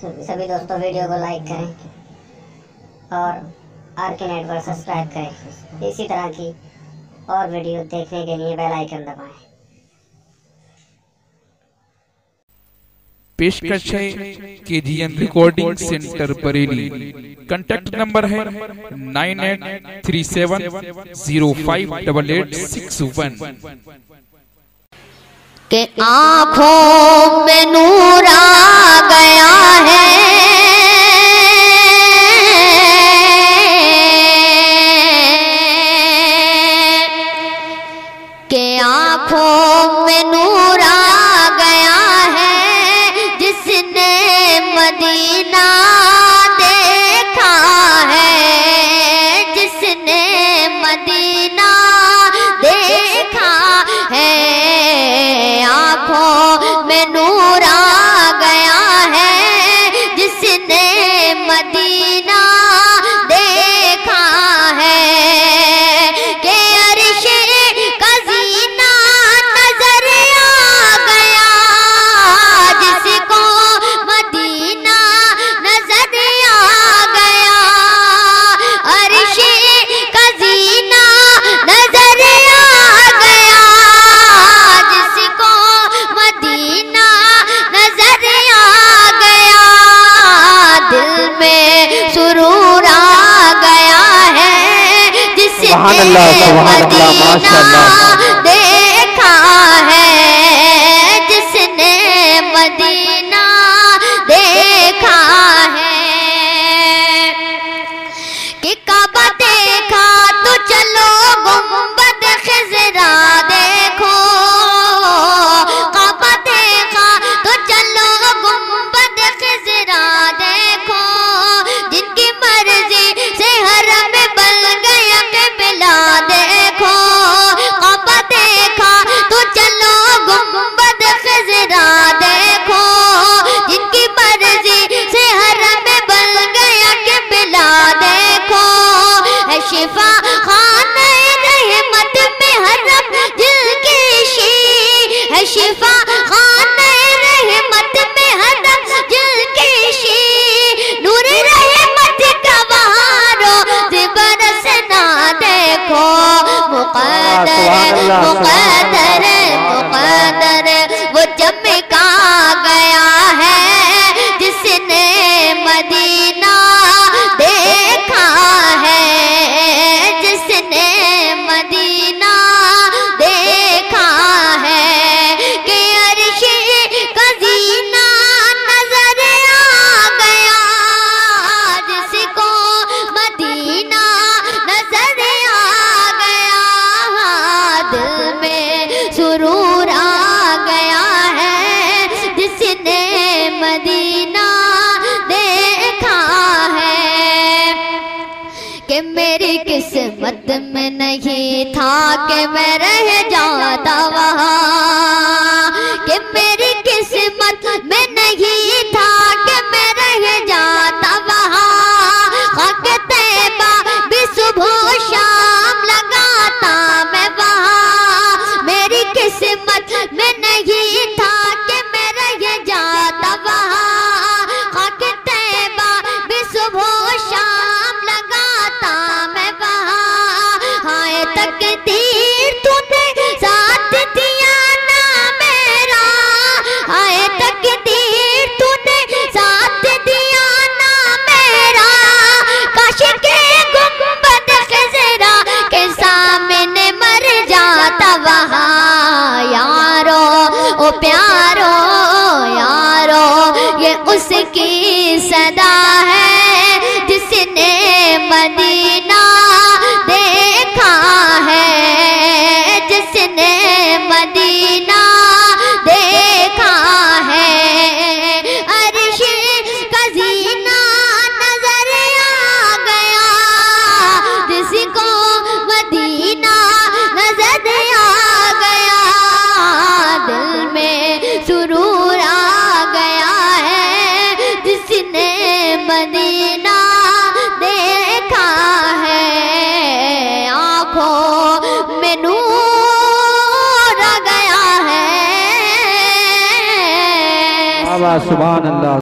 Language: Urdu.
سبھی دوستوں ویڈیو کو لائک کریں اور آر کے نیٹ ورک سبسکرائب کریں. اسی طرح کی اور ویڈیو دیکھنے کے لیے بیل آئیکن دبائیں. پیشکش ہے KGN recording centre Bareilly. Contact number ہے 9837058861. کہ آنکھوں میں نور آ گیا ہے، کہ آنکھوں میں نور آ گیا ہے، جس نے مدینہ دیکھا ہے، جس نے مدینہ دیکھا ہے. آنکھوں میں نور آ گیا ہے، جس نے مدینہ دیکھا ہے. کہ عرش کا زینہ نظر آ گیا، جس کو مدینہ نظر آ گیا. عرش کا زینہ نظر آ گیا، جس کو مدینہ نظر آ گیا. دل میں سرور آ گیا ہے، جس نے مدینہ دیکھا ہے، جس نے مدینہ دیکھا ہے. کہ کعبہ دیکھا تو چلو گنبد خضرا دیکھو، کعبہ دیکھا تو چلو گنبد خضرا دیکھو. جن کی مرضی سے حرم بن گیا قبلہ دیکھو. کعبہ دیکھا تو چلو گنبد خضرا دیکھو. جن کی مرضی سے حرم بن گیا قبلہ دیکھو. ہے شفا خانہ رحمت میں حرم دل کی شی، ہے شفا خانہ رحمت میں حرم دل کی شی. نور رحمت کا بہارو برسنا دیکھو. مقدر مقدر مقدر وہ چمکا گیا ہے، جس نے مدینہ دیکھا ہے، جس نے مدینہ دیکھا ہے. کہ عرش کا زینہ نظر آ گیا، جس کو مدینہ نظر آ گیا. دل میں سرور آ گیا ہے، جس نے مدینہ دیکھا ہے. کہ میری قسمت میں نہیں تھا کہ میں رہ جاتا وہاں، کہ میری قسمت میں نہیں تھا کہ میں رہ جاتا وہاں. خاک طیبہ بھی صبح و شام لگاتا میں وہاں. میری قسمت میں نہیں تھا کہ میں رہ جاتا وہاں. خاک طیبہ بھی صبح و شام لگاتا میں وہاں. ہائے تقدیر تو نے ساتھ دیا نا میرا، ہائے تقدیر تو نے ساتھ دیا نا میرا. کاش کے گنبد خضرا کے سامنے مر جاتا وہاں. یارو او پیارو یارو، یہ اس کی صدا ہے، جس نے مدینہ دیکھا ہے، جس نے مدینہ دیکھا ہے. عرش کا زینہ نظر آ گیا، جس کو مدینہ نظر آ گیا. دل میں سرور آ گیا ہے، جس نے مدینہ دیکھا ہے. آنکھوں میں نور آ گیا ہے. سبحان اللہ